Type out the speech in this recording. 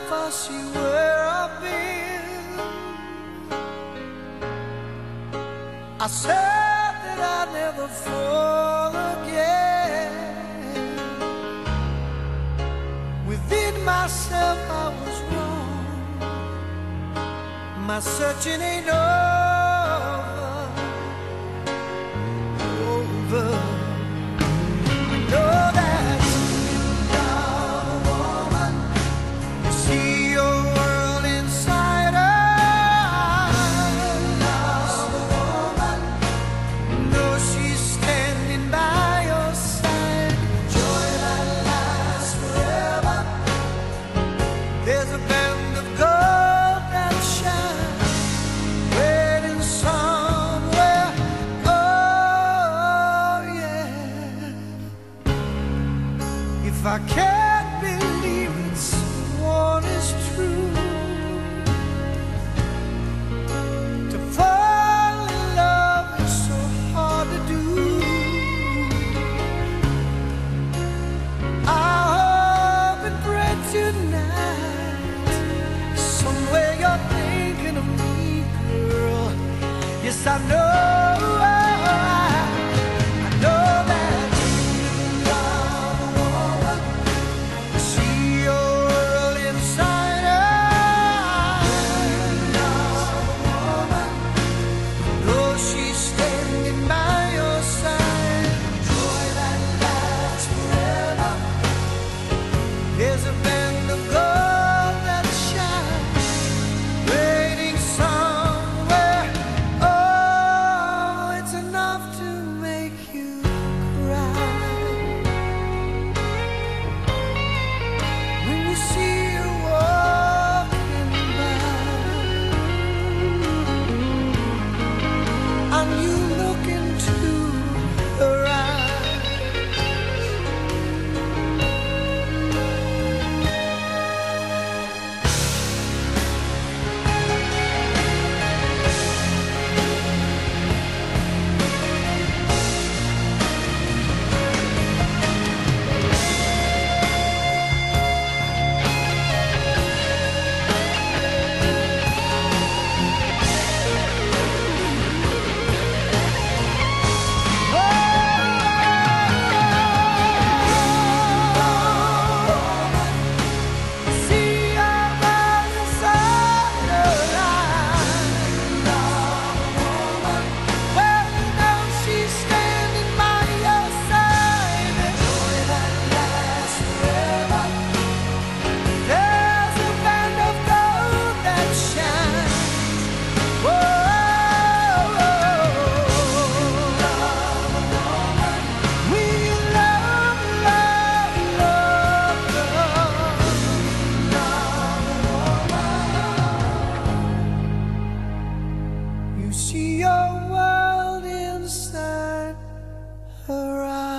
if I see where I've been, I said that I'd never fall again. Within myself I was wrong. My searching ain't over. I know that you're a woman. You see your world inside her. You're a woman. You know she's standing by your side. Joy that lasts forever. There's a band of gold that shines, waiting somewhere. Oh yeah. If I can't believe that someone is true, to fall in love is so hard to do. I hope and pray tonight, somewhere you're thinking of me, girl. Yes, I know. I know that you're a woman. You see your world inside her. You're a woman. Though she's standing by your side. Joy that lasts forever. There's a band of gold that shines, waiting somewhere. Oh, it's enough to make you cry when you see her walking by, and you look into her eyes. You see your world inside her eyes.